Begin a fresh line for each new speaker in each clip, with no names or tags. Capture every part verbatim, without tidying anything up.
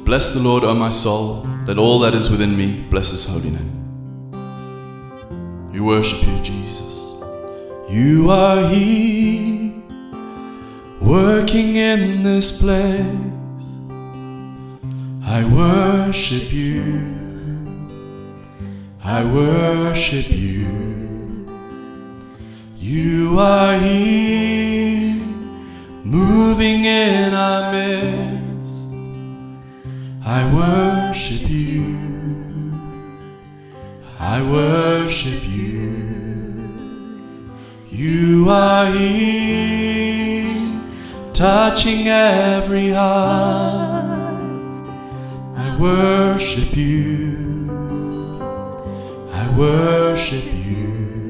Bless the Lord, O my soul. Let all that is within me bless His holy name. We worship you, Jesus. You are here, working in this place. I worship you. I worship you. You are here, moving in our midst. I worship you. I worship you. You are here, touching every heart. I worship you. I worship you.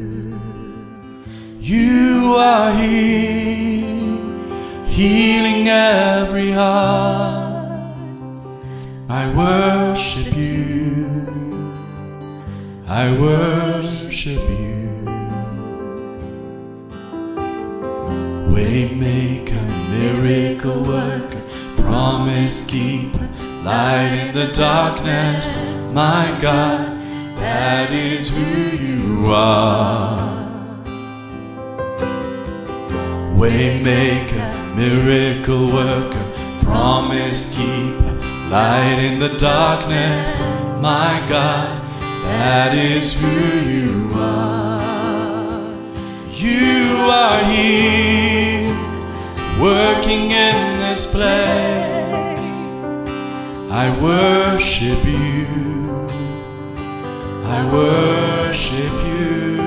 You are here, healing every heart. I worship you. I worship you. Waymaker, miracle worker, promise keeper, light in the darkness. My God, that is who you are. Waymaker, miracle worker, promise keeper, light in the darkness. My God, that is who you are. You are here, working in this place. I worship you. I worship you.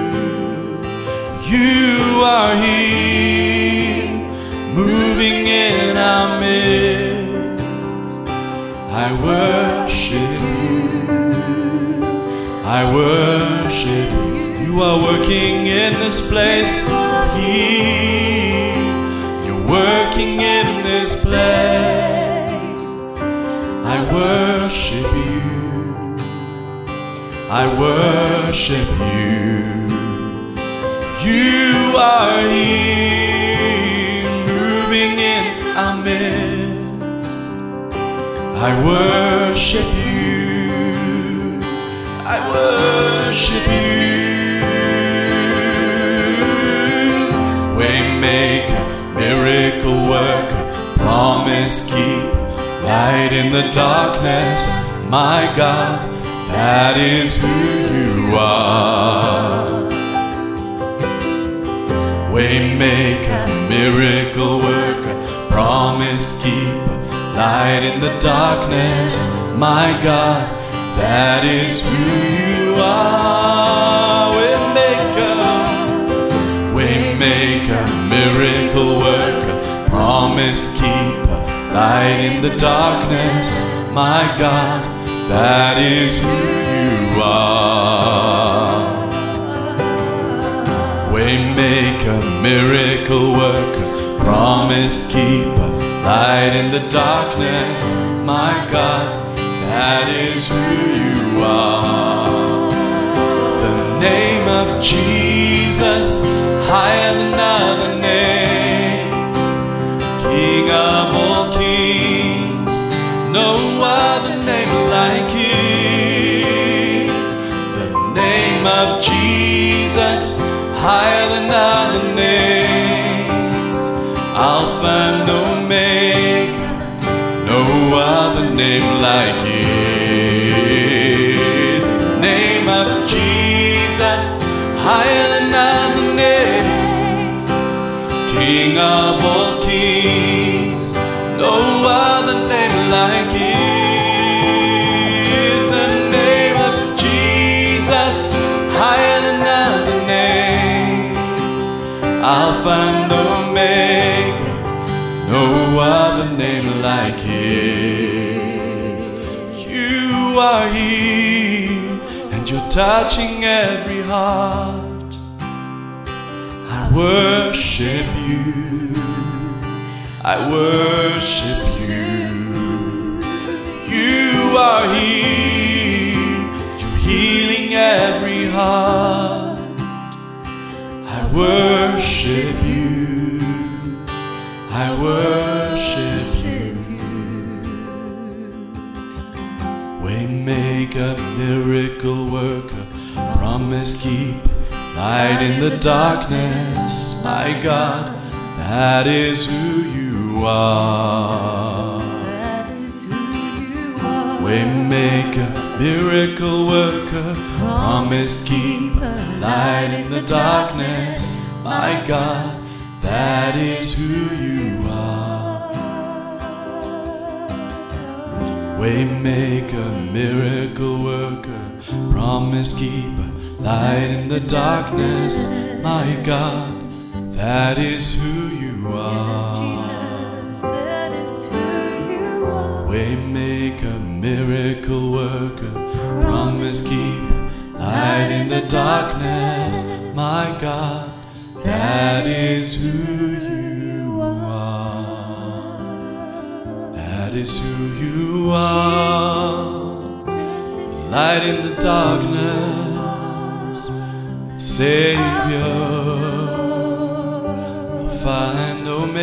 You are here, moving in our midst. I worship you. I worship you. You are working in this place. Here, you're working in this place. I worship you. I worship you. You are here, moving in our midst. I worship you. I worship you. Waymaker, miracle worker, promise keeper, light in the darkness. My God, that is who you are. Waymaker, miracle worker, promise keeper, light in the darkness. My God, that is who you are. Waymaker, waymaker, miracle worker, promise keeper, light in the darkness. My God, that is who you are. Waymaker, miracle worker, promise keeper, light in the darkness. My God, that is who you are. The name of Jesus, higher than other names. King of all kings, no other name like His. The name of Jesus, higher than other names. Alpha and Omega, no other name like His. The name of Jesus, higher than other names. King of all kings, no other name like His. The name of Jesus, higher than other names. Alpha and Omega, no other name like His. You are here, and you're touching every heart. I worship you. I worship you. You are here, you're healing every heart. I worship you. I worship you. Waymaker, miracle worker, promise keeper, light in the darkness, my God, that is who you are.
That is who you are.
Waymaker, miracle worker, promise keeper, light in the darkness, my God, that is who you are. Waymaker, miracle worker, promise keeper, light in the darkness, my God, that is who you are.
Jesus, that is who you are.
Waymaker, miracle worker, promise keeper, light in the darkness, my God, that is who you are. That is who you are. Light in the darkness, Savior, find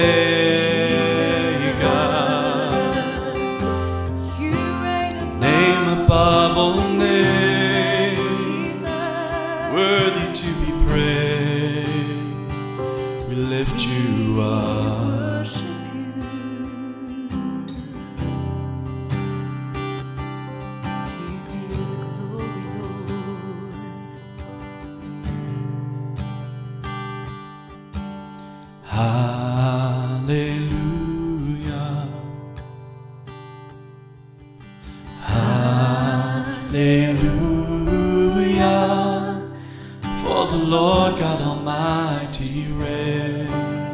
Omega, name above all names, worthy to be praised. We lift you up. Hallelujah, hallelujah, for the Lord God Almighty reigns.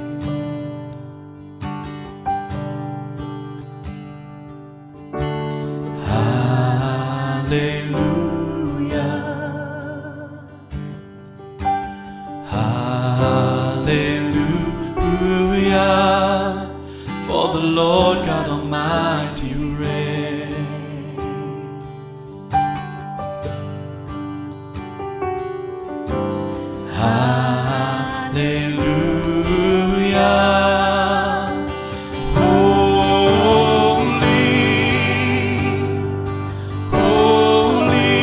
Hallelujah, hallelujah, for the Lord God Almighty reigns. Hallelujah, holy, holy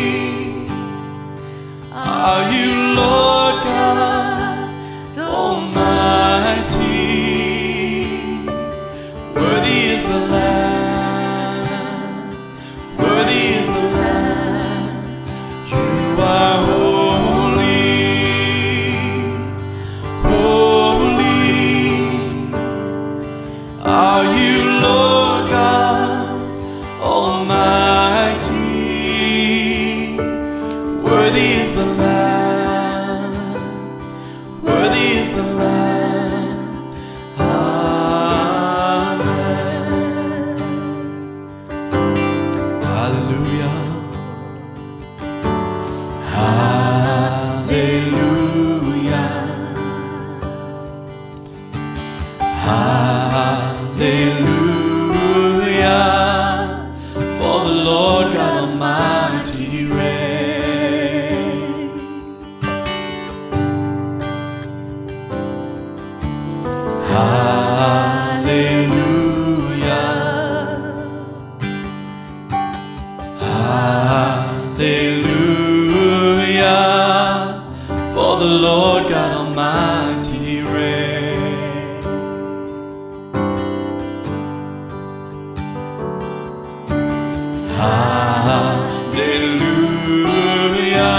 are you, Lord God Almighty. Worthy is the Lamb, worthy is the Lamb. You are holy, holy are you, Lord God Almighty. Worthy is the Lamb, worthy is the Lamb. Amen. Hallelujah, hallelujah, hallelujah, for the Lord God Almighty reigns. Hallelujah, hallelujah, for the Lord God Almighty reigns. Hallelujah,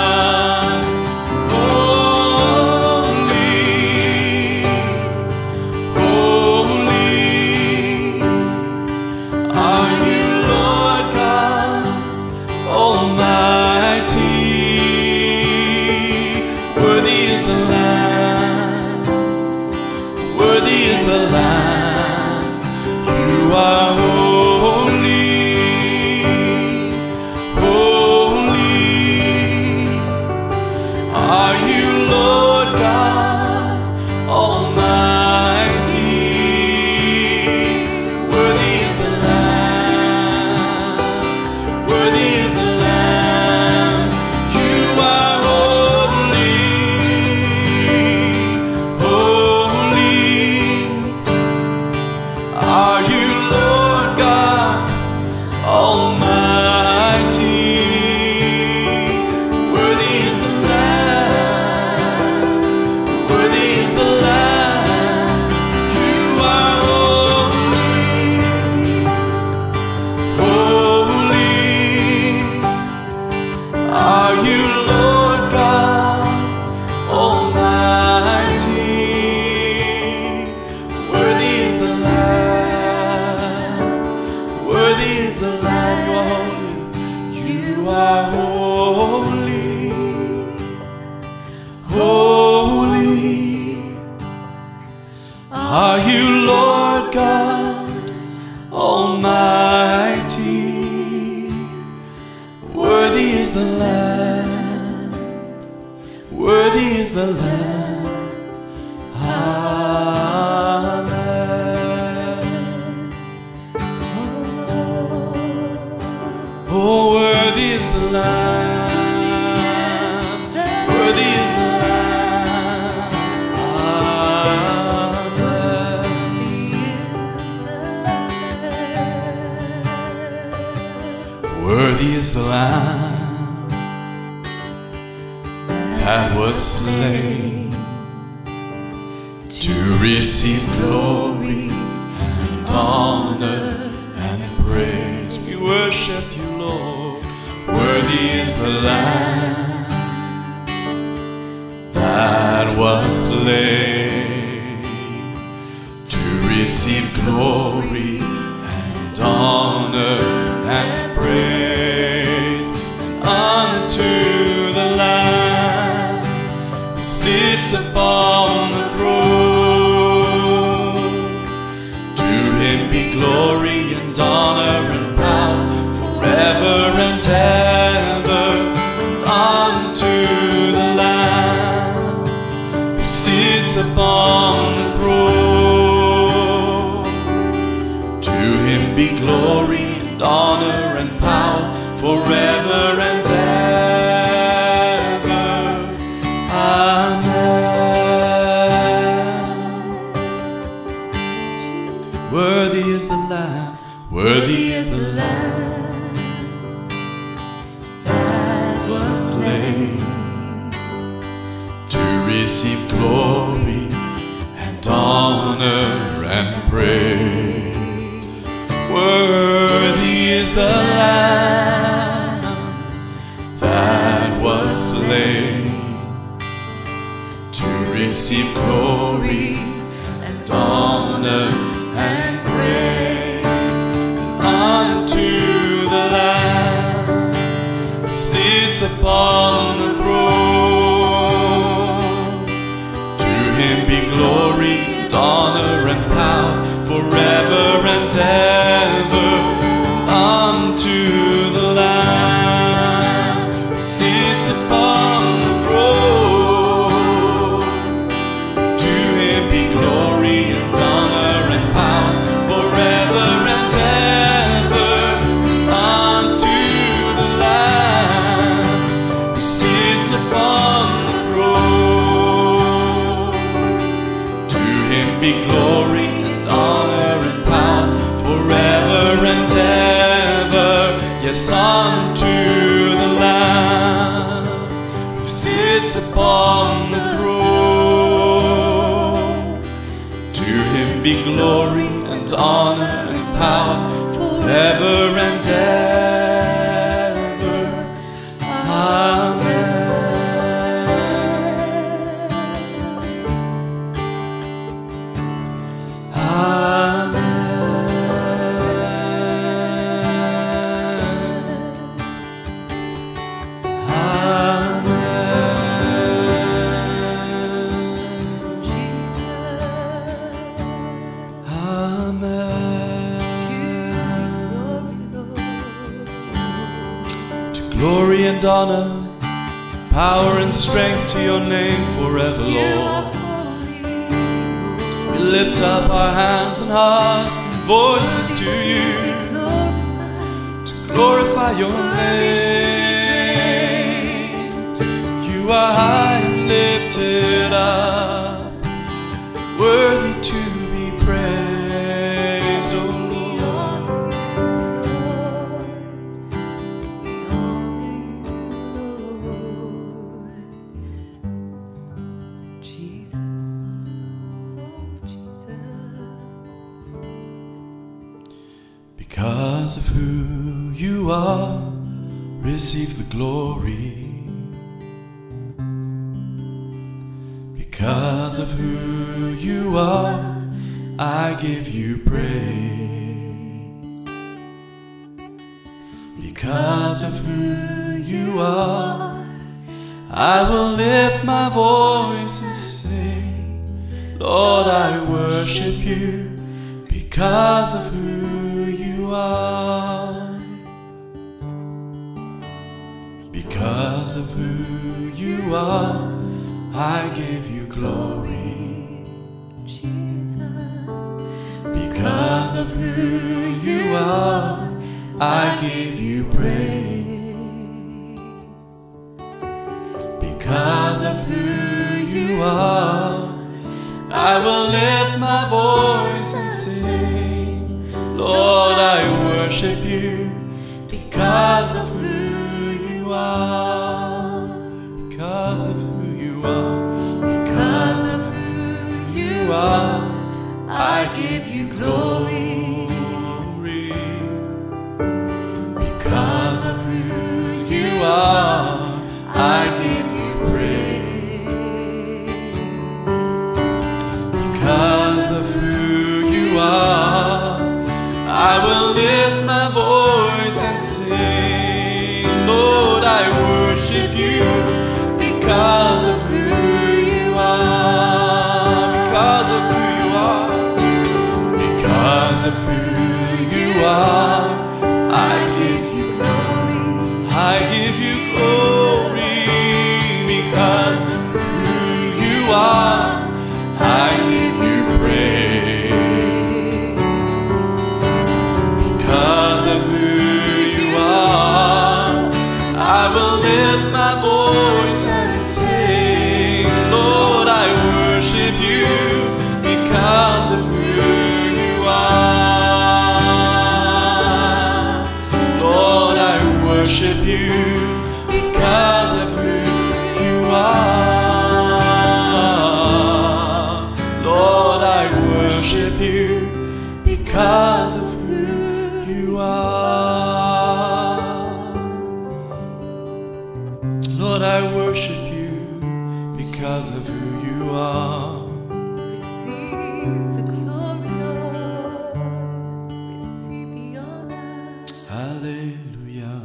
holy, holy are you, Lord God Almighty. Worthy is the Lamb, worthy is the Lamb. You are holy, holy are you, Lord God Almighty. Worthy is the Lamb, worthy is the Lamb. You are holy, holy are you, Lord God Almighty. Worthy is the Lamb, worthy is the Lamb. Amen. Oh, worthy is the Lamb, worthy is the Lamb. Amen. Worthy is the Lamb that was slain to receive glory and honor and praise. We worship you, Lord. Worthy is the Lamb that was slain to receive glory and honor and praise. And honor to the Lamb who sits upon the throne. To him be glory and honor and power forever and ever. Unto the Lamb who sits upon the throne. To him be glory and honor and power forever and ever. Amen. Worthy is the Lamb, worthy is the Lamb that was slain to receive glory and honor and praise. Worthy is the Lamb that was slain to receive glory and honor and praise. Unto the Lamb who sits upon the throne. To him be glory and honor and power forever and ever. Unto the Lamb who sits upon the throne. To him be glory and honor and power forever and ever. Unto the Lamb who sits upon the throne. To him be glory and honor and power forever and ever. Yes, unto the Lamb who sits upon the throne. To him be glory and honor and power forever and ever. Amen. Glory and honor, power and strength to your name forever, Lord. We lift up our hands and hearts and voices to you to glorify your name. You are high and lifted up, worthy to be praised, O Lord.
Jesus, oh Jesus.
Because of who you are, receive the glory. Because of who you are, I give you praise. Because of who you are, I will lift my voice and say, Lord, I worship you because of who you are. Because of who you are, I give you glory.
Jesus.
Because of who you are, I give you praise. Because of who you are, I will lift my voice and sing. Lord, I worship you because of who you are. Because of who you are. Because of who you are, I give you glory. Because of who you are, I give you praise. Because of who you are, I will lift my voice and sing. Lord, I worship you because of who you are. Because of who you are. Because of who you are, I give you glory. I give you glory. Because of who you are, I give you praise. Because of who you are, I will lift my voice and sing. Lord, I worship you because of who you are. Lord, I worship you because of who you are. Lord, I worship you because of who you are. Lord, I worship you because of who you are.
Receive the glory, Lord. Receive the honor.
Hallelujah.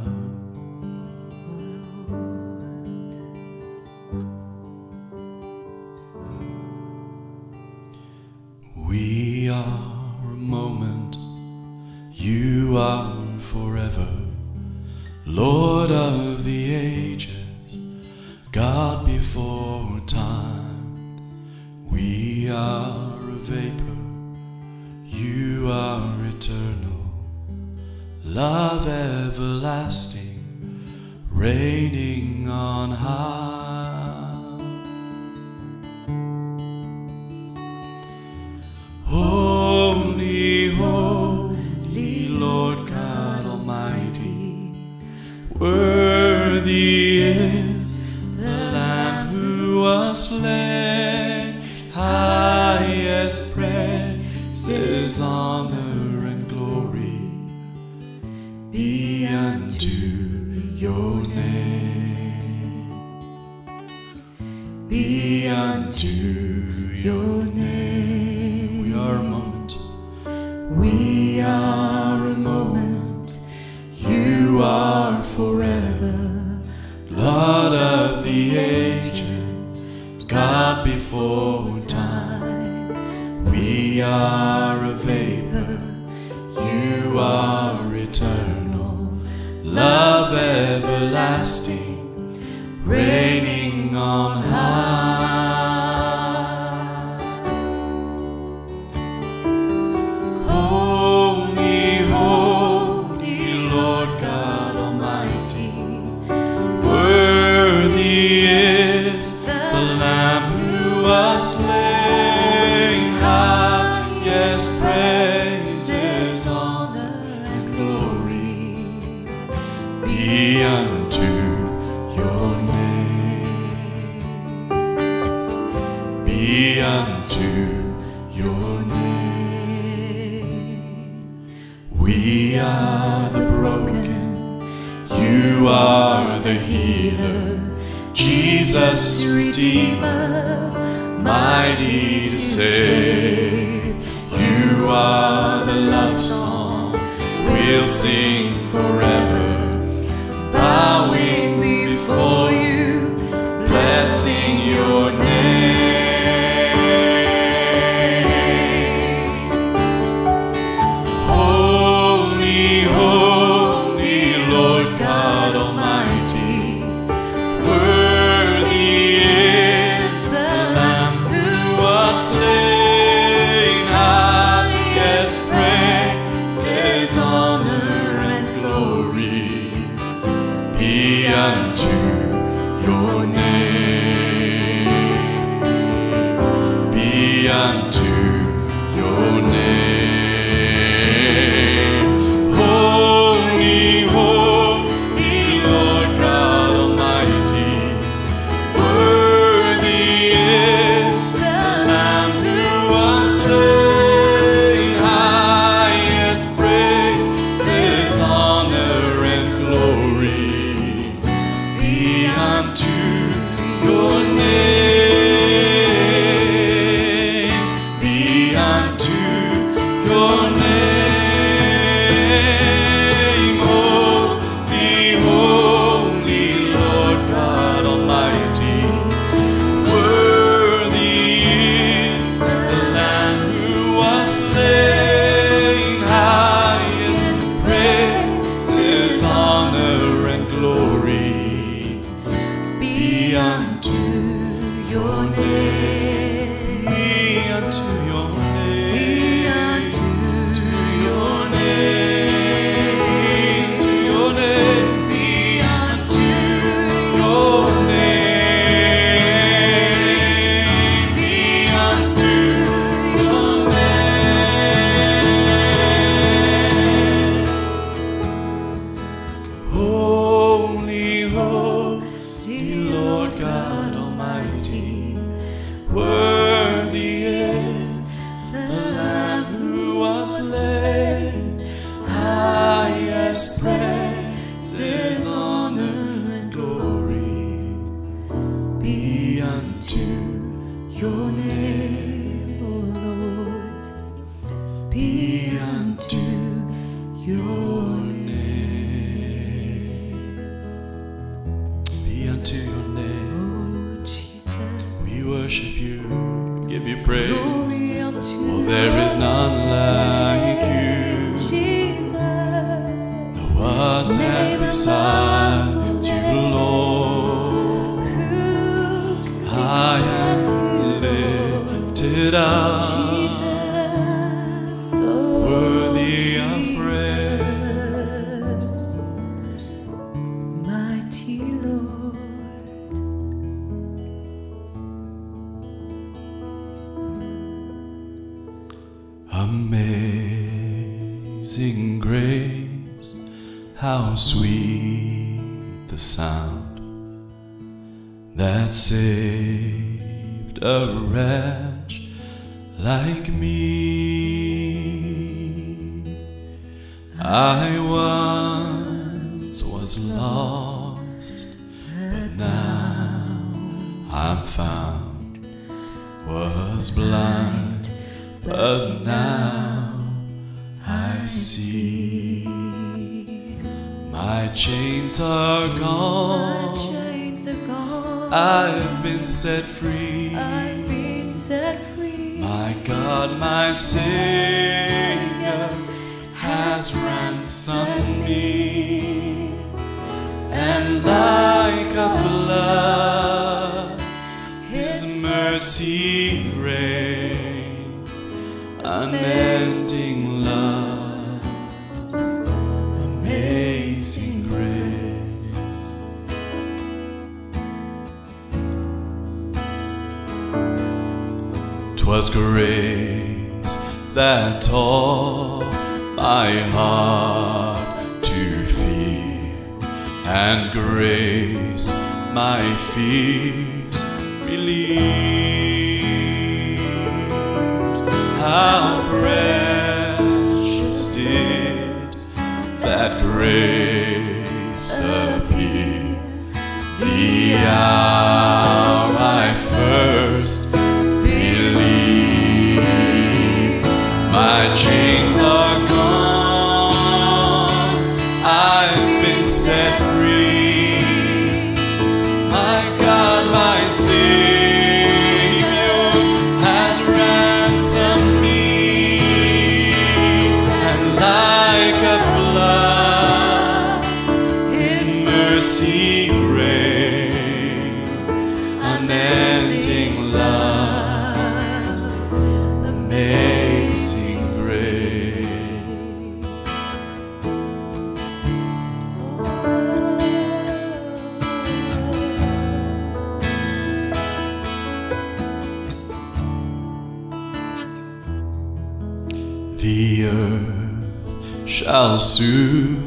We are a moment, you are forever, Lord of the ages, God before time. We are a vapor, you are eternal, love everlasting, reigning on high. Holy, holy, Lord God Almighty, worthy is the Lamb who was slain. Highest praises, honor, and glory be unto your name. Be unto your name. We are a moment. We are a moment. You are forever, Lord of the ages, God before time. We are a vapor, you are eternal, love everlasting, reigning on high. Holy, holy, Lord God Almighty, worthy is the Lamb who was slain. Highest praises, honor, and glory be unto your name. Be unto your name. We are the broken, you are the healer, Jesus Redeemer, mighty to save. You are the love song we'll sing forever, bowing before you, blessing your name. your name. Holy, holy Lord God Almighty. Worthy is the Lamb who was slain. Highest praises, honor, and glory be unto your name. Be unto your name. To your name. To your name. Be unto your name. Be unto your name. Holy, holy Lord God Almighty. Worthy is the Lamb who was slain. Highest praises, honor, and glory be unto your name, O Lord. Be unto your name. Be unto your name.
Oh, Jesus.
We worship you, give you praise.
Glory unto
For there is none like you.
Jesus.
No one stand beside you, Lord. High and lifted up,
Jesus, oh,
worthy of
Jesus,
praise.
mighty Lord.
Amazing grace, how sweet the sound that saved a wretch like me. I once was lost, but now I'm found. Was blind, but now I see. My chains are
My
gone,
chains are gone.
I've been set free.
I've been set free.
My God, my Savior has ransomed me, and like a flood His mercy reigns, unending love, amazing grace. 'Twas grace that taught my heart to fear, and grace my fears relieved. How precious did that grace appear the hour I first believed. My chains are gone, I've been set free. My God, my Savior has ransomed me, and like a flood His mercy reigns, unending love, amazing grace. The earth shall soon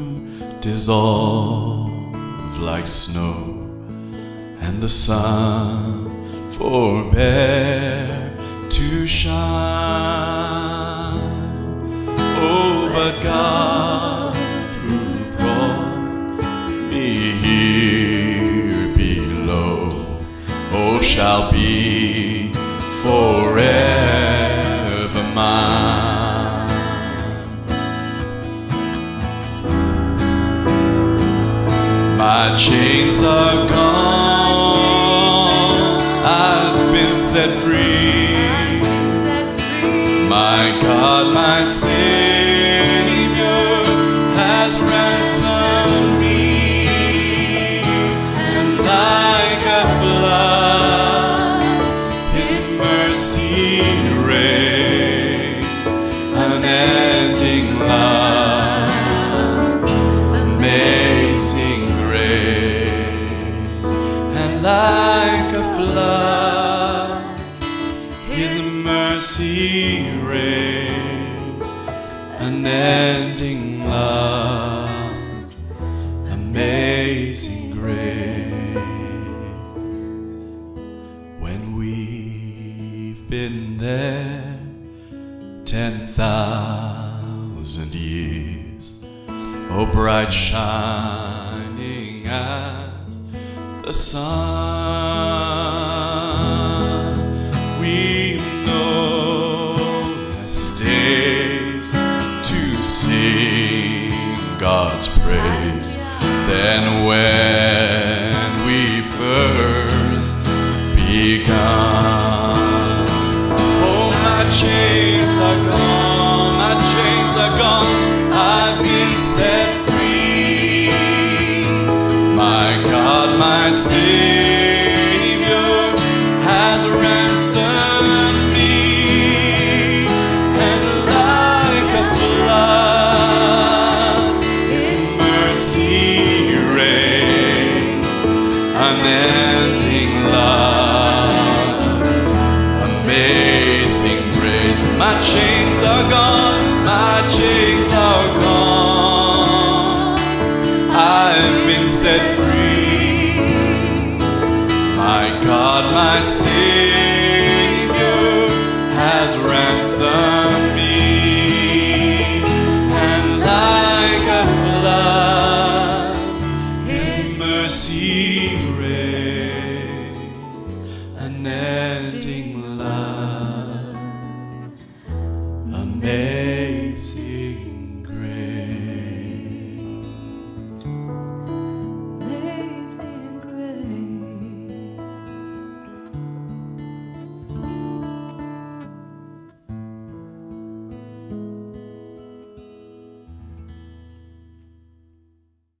dissolve like snow, and the sun forbear to shine. Oh, but God, who brought me here below, oh, shall be forever mine. My chains are gone, I've been set free. My God, my Savior has ransomed me, and like a flood His mercy reigns, unending love, amazing grace, and like a flood His mercy reigns, unending love, amazing grace. When we've been there ten thousand years, oh bright shining as the sun, we know as days to sing God's praise than when we first begun. Oh, my chains are gone, my chains are gone, I've been set free. My God, my Savior has ransomed me, and like a flood His mercy reigns, unending love, amazing grace. My chains are gone, my chains are gone, I've been set free.